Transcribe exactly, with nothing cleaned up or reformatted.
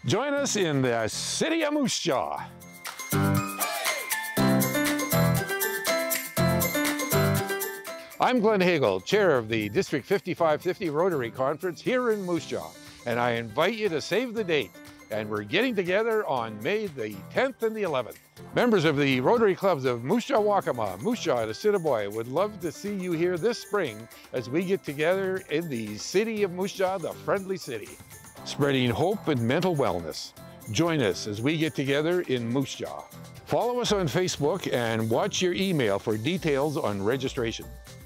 Join us in the city of Moose Jaw. I'm Glenn Hagel, chair of the District fifty-five fifty Rotary Conference here in Moose Jaw, and I invite you to save the date. And we're getting together on May the tenth and the eleventh. Members of the Rotary Clubs of Moose Jaw Wakamow, Moose Jaw and Assiniboia would love to see you here this spring as we get together in the city of Moose Jaw, the friendly city, spreading hope and mental wellness. Join us as we get together in Moose Jaw. Follow us on Facebook and watch your email for details on registration.